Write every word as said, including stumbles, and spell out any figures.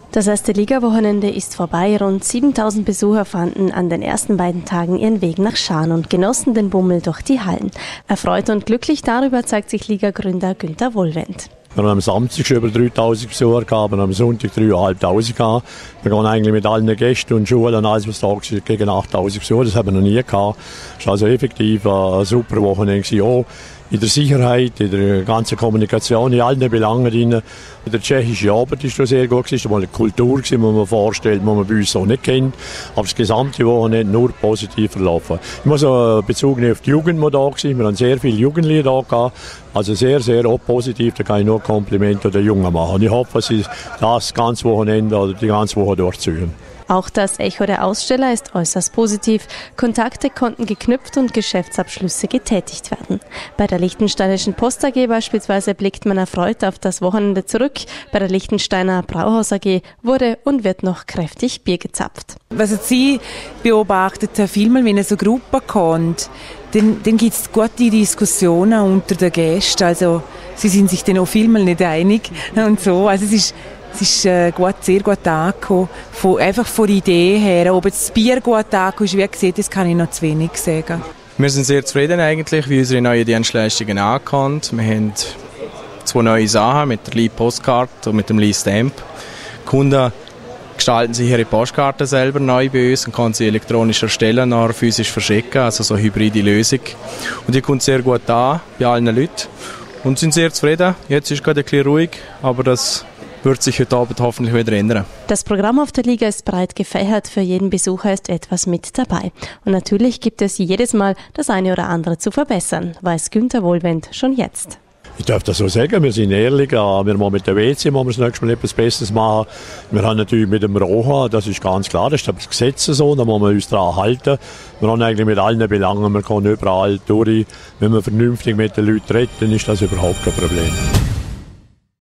Das erste Liga-Wochenende ist vorbei. Rund siebentausend Besucher fanden an den ersten beiden Tagen ihren Weg nach Schaan und genossen den Bummel durch die Hallen. Erfreut und glücklich darüber zeigt sich Liga-Gründer Günther Wohlwend. Wir haben am Samstag schon über dreitausend Besucher gehabt, am Sonntag dreitausendfünfhundert gehabt. Wir gehen eigentlich mit allen Gästen und Schulen und alles, was da war, gegen achttausend Besucher. Das haben wir noch nie gehabt. Es war also effektiv ein super Wochenende. Auch in der Sicherheit, in der ganzen Kommunikation, in allen Belangen drin. Der tschechische Abend war sehr gut. Es war mal eine Kultur, die man vorstellt, die man bei uns so nicht kennt. Aber das gesamte Wochenende nur positiv verlaufen. Ich muss auch Bezug nehmen auf die Jugend, die da war. Wir haben sehr viele Jugendliche da gehabt. Also sehr, sehr auch positiv. Da kann ich nur Komplimente den Jungen machen. Und ich hoffe, dass sie das ganze Wochenende oder die ganze Woche durchziehen. Auch das Echo der Aussteller ist äußerst positiv. Kontakte konnten geknüpft und Geschäftsabschlüsse getätigt werden. Bei der Liechtensteinischen Post A G beispielsweise blickt man erfreut auf das Wochenende zurück. Bei der Liechtensteiner Brauhaus A G wurde und wird noch kräftig Bier gezapft. Also Sie beobachtet ja vielmal, wenn eine so Gruppe kommt, dann, dann gibt es gute Diskussionen unter den Gästen. Also sie sind sich dann auch vielmal nicht einig und so. Also es ist Es ist äh, gut, sehr gut angekommen, von, einfach von der Idee her. Ob jetzt das Bier gut angekommen ist, wie gesagt, das kann ich noch zu wenig sagen. Wir sind sehr zufrieden eigentlich, wie unsere neuen Dienstleistungen ankommen. Wir haben zwei neue Sachen mit der Lee Postcard und mit dem Lee Stamp. Die Kunden gestalten sich ihre Postkarten selber neu bei uns und können sie elektronisch erstellen, nachher physisch verschicken, also so eine hybride Lösung. Und die kommt sehr gut an bei allen Leuten und sind sehr zufrieden. Jetzt ist es gerade ein bisschen ruhig, aber das wird sich heute Abend hoffentlich wieder ändern. Das Programm auf der Liga ist breit gefächert. Für jeden Besucher ist etwas mit dabei. Und natürlich gibt es jedes Mal das eine oder andere zu verbessern, weiß Günther Wohlwend schon jetzt. Ich darf das so sagen, wir sind ehrlich, wir machen mit der W C müssen wir das nächste Mal etwas Besseres machen. Wir haben natürlich mit dem Roha, das ist ganz klar, das ist das Gesetz so, da müssen wir uns daran halten. Wir haben eigentlich mit allen Belangen, wir können überall durch. Wenn wir vernünftig mit den Leuten reden, dann ist das überhaupt kein Problem.